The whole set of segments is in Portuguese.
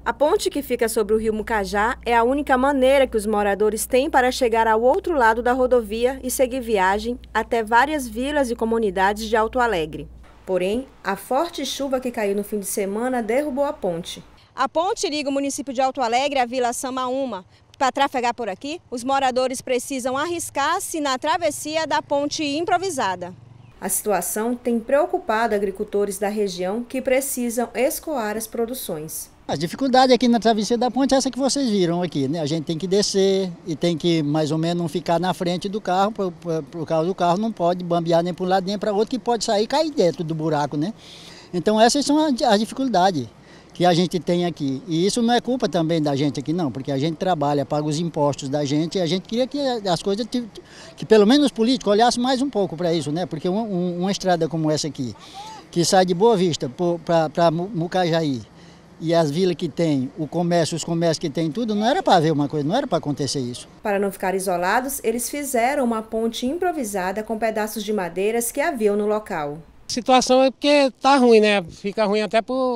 A ponte que fica sobre o rio Mucajá é a única maneira que os moradores têm para chegar ao outro lado da rodovia e seguir viagem até várias vilas e comunidades de Alto Alegre. Porém, a forte chuva que caiu no fim de semana derrubou a ponte. A ponte liga o município de Alto Alegre à Vila Samaúma. Para trafegar por aqui, os moradores precisam arriscar-se na travessia da ponte improvisada. A situação tem preocupado agricultores da região que precisam escoar as produções. A dificuldade aqui na travessia da ponte é essa que vocês viram aqui, né? A gente tem que descer e tem que mais ou menos não ficar na frente do carro, por causa do carro não pode bambear nem para um lado nem para o outro, que pode sair e cair dentro do buraco, né? Então essas são as dificuldades que a gente tem aqui. E isso não é culpa também da gente aqui não, porque a gente trabalha, paga os impostos da gente e a gente queria que as coisas, que pelo menos os políticos olhassem mais um pouco para isso, né? Porque uma estrada como essa aqui, que sai de Boa Vista para Mucajaí, e as vilas que tem, os comércios que tem tudo, não era para ver uma coisa, não era para acontecer isso. Para não ficar isolados, eles fizeram uma ponte improvisada com pedaços de madeiras que haviam no local. A situação é porque tá ruim, né? Fica ruim até por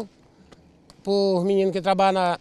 menino que trabalha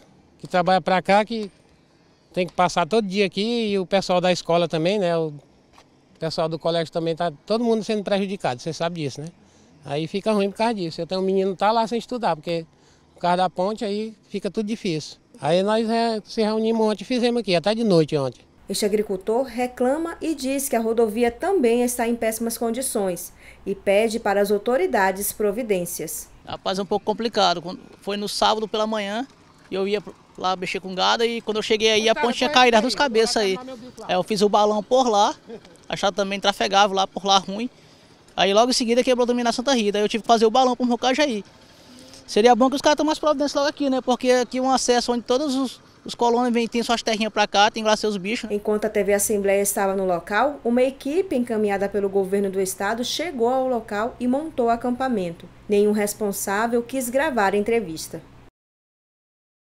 para cá, que tem que passar todo dia aqui, e o pessoal da escola também, né? O pessoal do colégio também, tá todo mundo sendo prejudicado, você sabe disso, né? Aí fica ruim por causa disso. Eu tenho um menino que tá lá sem estudar, porque por causa da ponte aí fica tudo difícil. Aí nós se reunimos ontem e fizemos aqui, até de noite ontem. Este agricultor reclama e diz que a rodovia também está em péssimas condições e pede para as autoridades providências. Rapaz, é um pouco complicado. Foi no sábado pela manhã, eu ia lá mexer com gado e quando eu cheguei aí a ponte tinha caído das duas cabeças aí. Aí eu fiz o balão por lá, achava também trafegável lá, por lá ruim. Aí logo em seguida quebrou também na Santa Rita, aí eu tive que fazer o balão para o Mucajaí. Seria bom que os caras tomassem providência logo aqui, né? Porque aqui é um acesso onde todos os colonos tem suas terrinhas para cá, tem lá seus bichos. Enquanto a TV Assembleia estava no local, uma equipe encaminhada pelo governo do estado chegou ao local e montou acampamento. Nenhum responsável quis gravar a entrevista.